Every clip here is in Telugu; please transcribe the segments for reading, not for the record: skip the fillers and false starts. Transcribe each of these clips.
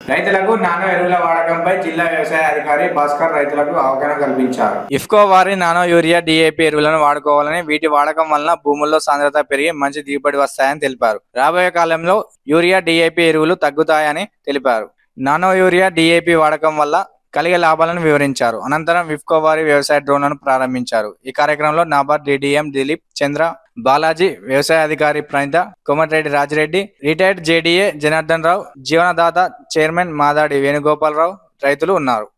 రైతులకు నానో ఎరువుల వాడకంపై జిల్లా వ్యవసాయ అధికారి భాస్కర్ రైతులకు అవగాహన కల్పించారు. ఇఫ్కో వారి నానో యూరియా DAP ఎరువులను వాడుకోవాలని, వీటి వాడకం వలన భూముల్లో సాంద్రత పెరిగి మంచి దిగుబడి వస్తాయని తెలిపారు. రాబోయే కాలంలో యూరియా DAP ఎరువులు తగ్గుతాయని తెలిపారు. నానో యూరియా DAP వాడకం వల్ల కలిగే లాభాలను వివరించారు. అనంతరం ఇఫ్కో వారి వ్యవసాయ డ్రోన్లను ప్రారంభించారు. ఈ కార్యక్రమంలో నాబార్డ్ DDM దిలీప్ చంద్ర, బాలాజీ, వ్యవసాయ అధికారి Praneetha, Komatireddy Rajireddy, retired JDA Janardhan Rao, Jeevanadata chairman Madadi Venugopala Rao రైతులు ఉన్నారు.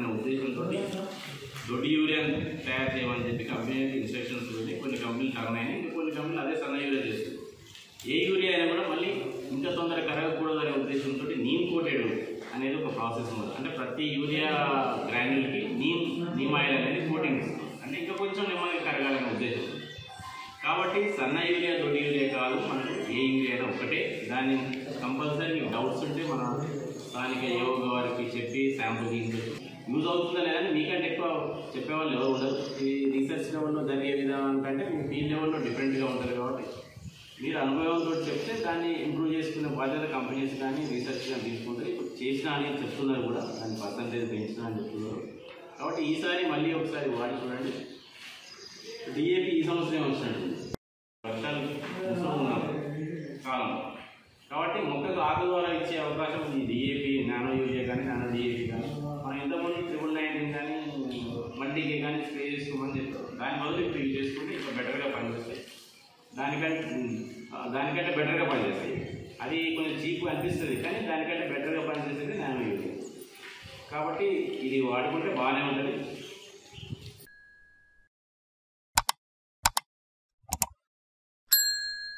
ఏ యూరియా అయినా కూడా మళ్ళీ ఇంకా తొందరగా కరగకూడదు అనే ఉద్దేశంతో నీమ్ కోటెడ్ అనేది ఒక ప్రాసెస్ ఉంది. అంటే ప్రతి యూరియా గ్రాన్యుల్కి నీమ్ ఆయిల్ అనేది కోటింగ్ ఇస్తుంది. అంటే ఇంకా కొంచెం నెమ్మదిగా కరగాలనే ఉద్దేశం. కాబట్టి సన్న యూరియా దొడ్డి యూరియా కాదు, మనకు ఏ యూరియా అయినా ఒకటే. దాన్ని కంపల్సరీ మీకు డౌట్స్ ఉంటే మన స్థానిక యోగ వారికి చెప్పి శాంపుల్ తీసుకొచ్చి యూజ్ అవుతుందా లేదని మీకంటే ఎక్కువ చెప్పేవాళ్ళు ఎవరు ఉండరు. ఈ రీసెర్చ్ లెవెల్లో జరిగే విధానం కంటే మీ ఫీల్డ్ లెవెల్లో డిఫరెంట్గా ఉంటుంది. కాబట్టి మీరు అనుభవంతో చెప్తే దాన్ని ఇంప్రూవ్ చేసుకునే బాధ్యత కంపెనీస్ కానీ రీసెర్చ్ కానీ తీసుకుంటారు. ఇప్పుడు చేసినా అని చెప్తున్నారు కూడా, దాని పర్సంటేజ్ పెంచినా అని చెప్తున్నారు. కాబట్టి ఈసారి మళ్ళీ ఒకసారి వాడి చూడండి. DAP ఈ సంవత్సరం వచ్చినట్టుంది, వర్షాలు కాలం. కాబట్టి మొక్కకు ఆకు ద్వారా ఇచ్చే అవకాశం ఉంది. DAP నానో యూరియా కానీ నానో DAP కానీ మనం ఇంతకుముందు 19 కానీ మల్టీకే కానీ స్ప్రే చేసుకోమని చెప్తారు. దాని బదులు ఇప్పుడు యూజ్ చేసుకుంటే ఇంకా బెటర్గా పనిచేస్తాయి. దానికంటే బెటర్గా పనిచేస్తాయి. అది కొంచెం చీప్ అనిపిస్తుంది, కానీ దానికంటే బెటర్గా పనిచేసేది నానో యూరియా. కాబట్టి ఇది వాడుకుంటే బాగానే ఉంటుంది.